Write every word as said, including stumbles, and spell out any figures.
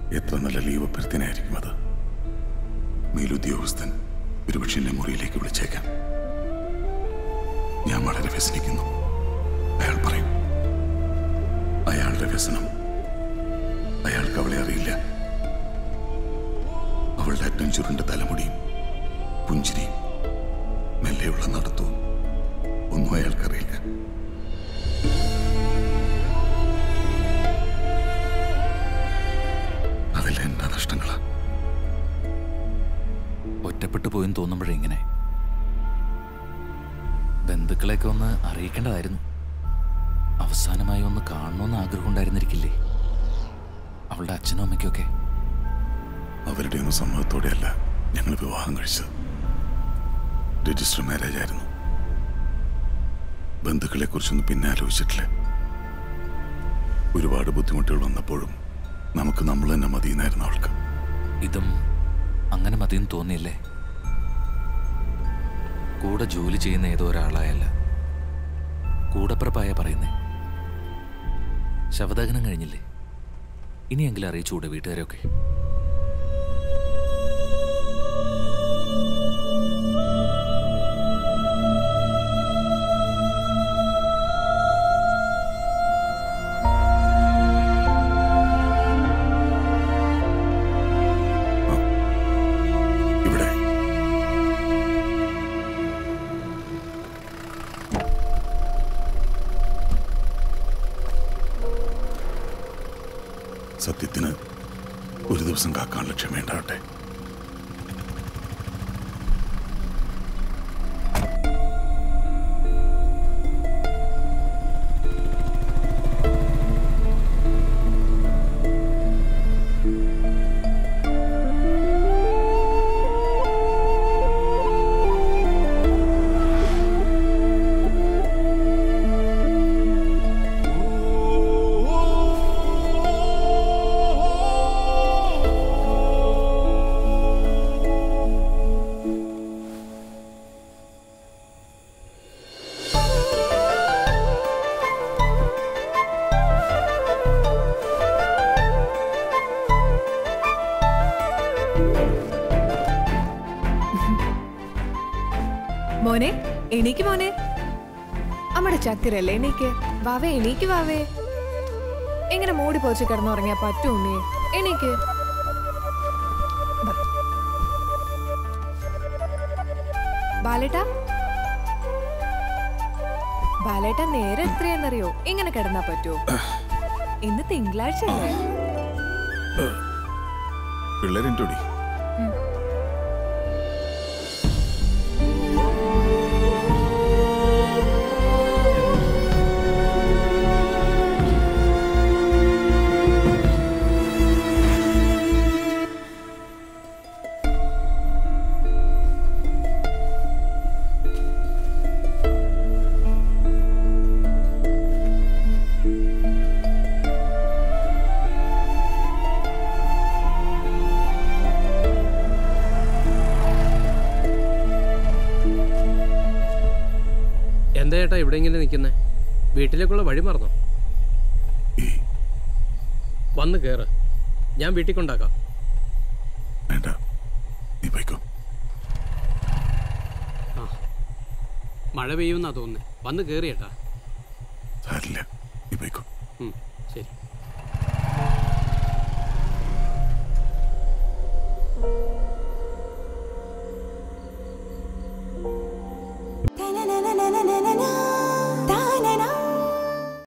എത്ര നല്ല ലീവ് അഭ്യർത്ഥനയായിരിക്കും അത്. മേലുദ്യോഗസ്ഥൻ ഒരുപക്ഷെ എന്നെ മുറിയിലേക്ക് വിളിച്ചേക്കാം. ഞാൻ വളരെ വ്യസനിക്കുന്നു. അയാൾ പറയും അയാളുടെ വ്യസനം അയാൾക്ക് അവളെ അറിയില്ല. അവളുടെ അറ്റൻചുറിന്റെ തലമുടിയും പുഞ്ചിരിയും മെല്ലെയുള്ള നടത്തവും ഒന്നും അയാൾക്കറിയില്ല. അതെല്ലാം എന്താ നഷ്ടങ്ങളാ. ഒറ്റപ്പെട്ടു പോയെന്ന് തോന്നുമ്പോഴേ ഇങ്ങനെ. ബന്ധുക്കളെയൊക്കെ ഒന്ന് അറിയിക്കേണ്ടതായിരുന്നു. അവസാനമായി ഒന്ന് കാണണമെന്ന് ആഗ്രഹം ഉണ്ടായിരുന്നിരിക്കില്ലേ അവളുടെ അച്ഛനും അമ്മയ്ക്കൊക്കെ? അവരുടെ ഒന്നും സമ്മതത്തോടെയല്ല ഞങ്ങൾ വിവാഹം കഴിച്ചത്. രജിസ്റ്റർ മാരേജ് ആയിരുന്നു. ബന്ധുക്കളെ കുറിച്ചൊന്നും പിന്നെ ആലോചിച്ചിട്ടില്ല. ഒരുപാട് ബുദ്ധിമുട്ടുകൾ വന്നപ്പോഴും നമുക്ക് നമ്മൾ തന്നെ മതിയെന്നായിരുന്നു അവൾക്ക്. ഇതും അങ്ങനെ മതിയെന്ന് തോന്നിയില്ലേ? കൂടെ ജോലി ചെയ്യുന്ന ഏതോ ഒരാളായല്ല, കൂടപ്പിറപ്പായ പറയുന്നേ. ശവദാഹനം കഴിഞ്ഞില്ലേ? ഇനിയെങ്കിലും അറിയിച്ചുകൂടെ വീട്ടുകാരൊക്കെ? സത്യത്തിന് ഒരു ദിവസം കാക്കാനുള്ള ക്ഷമയുണ്ടാവട്ടെ. മോനെ എണീക്ക് മോനെ. അമ്മയുടെ ചക്കരല്ലേ എണീക്ക്. വാവേ എണീക്ക് വാവേ. എങ്ങനെ മൂടി പോച്ച് കിടന്നുറങ്ങിയാ പറ്റും ഉണ്ണി. എണീക്ക്. ബാലേട്ടാ ബാലേട്ടാ നേരെ എത്രയാന്നറിയോ? ഇങ്ങനെ കിടന്നാ പറ്റുമോ? ഇന്ന് തിങ്കളാഴ്ച അല്ലേ? പിള്ളേരുണ്ടോടി? എന്താ ചേട്ടാ ഇവിടെ ഇങ്ങനെ നിൽക്കുന്നേ? വീട്ടിലേക്കുള്ള വഴി മറന്നോ? വന്ന് കയറ്, ഞാൻ വീട്ടിൽ കൊണ്ടാക്കാം. ആ മഴ പെയ്യുമെന്നാ തോന്നുന്നേ. വന്ന് കയറി ചേട്ടാ. ശരി.